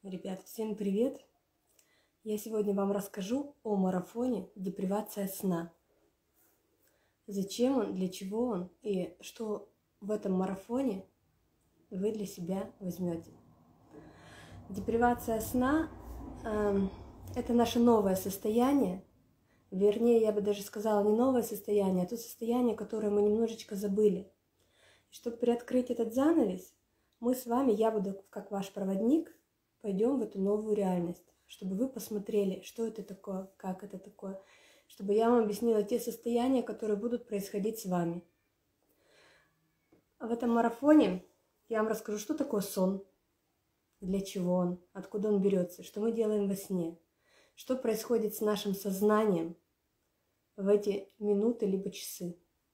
Ребят, всем привет! Я сегодня вам расскажу о марафоне депривация сна. Зачем он, для чего он и что в этом марафоне вы для себя возьмете. Депривация сна это наше новое состояние. Вернее, я бы даже сказала, не новое состояние, а то состояние, которое мы немножечко забыли. Чтобы приоткрыть этот занавес, мы с вами, я буду как ваш проводник, пойдем в эту новую реальность, чтобы вы посмотрели, что это такое, как это такое, чтобы я вам объяснила те состояния, которые будут происходить с вами. В этом марафоне я вам расскажу, что такое сон, для чего он, откуда он берется, что мы делаем во сне, что происходит с нашим сознанием в эти минуты либо часы.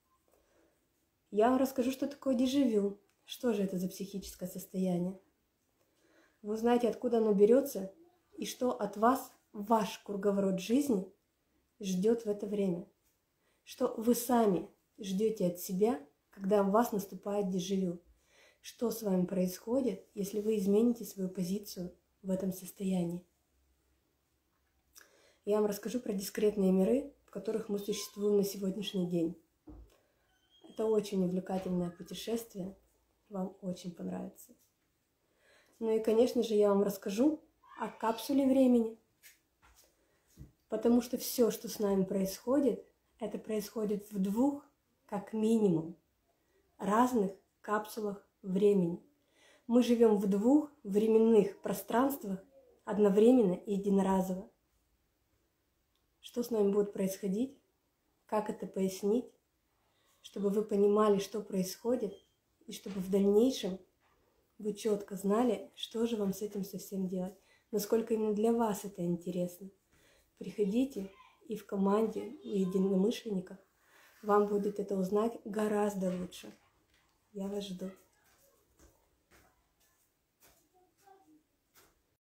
Я вам расскажу, что такое дежавю, что же это за психическое состояние. Вы узнаете, откуда оно берется и что от вас ваш круговорот жизни ждет в это время. Что вы сами ждете от себя, когда у вас наступает дежавю. Что с вами происходит, если вы измените свою позицию в этом состоянии. Я вам расскажу про дискретные миры, в которых мы существуем на сегодняшний день. Это очень увлекательное путешествие, вам очень понравится. Ну и, конечно же, я вам расскажу о капсуле времени, потому что все, что с нами происходит, это происходит в двух, как минимум, разных капсулах времени. Мы живем в двух временных пространствах одновременно и единоразово. Что с нами будет происходить, как это пояснить, чтобы вы понимали, что происходит, и чтобы в дальнейшем вы четко знали, что же вам с этим совсем делать, насколько именно для вас это интересно. Приходите, и в команде, у единомышленников вам будет это узнать гораздо лучше. Я вас жду.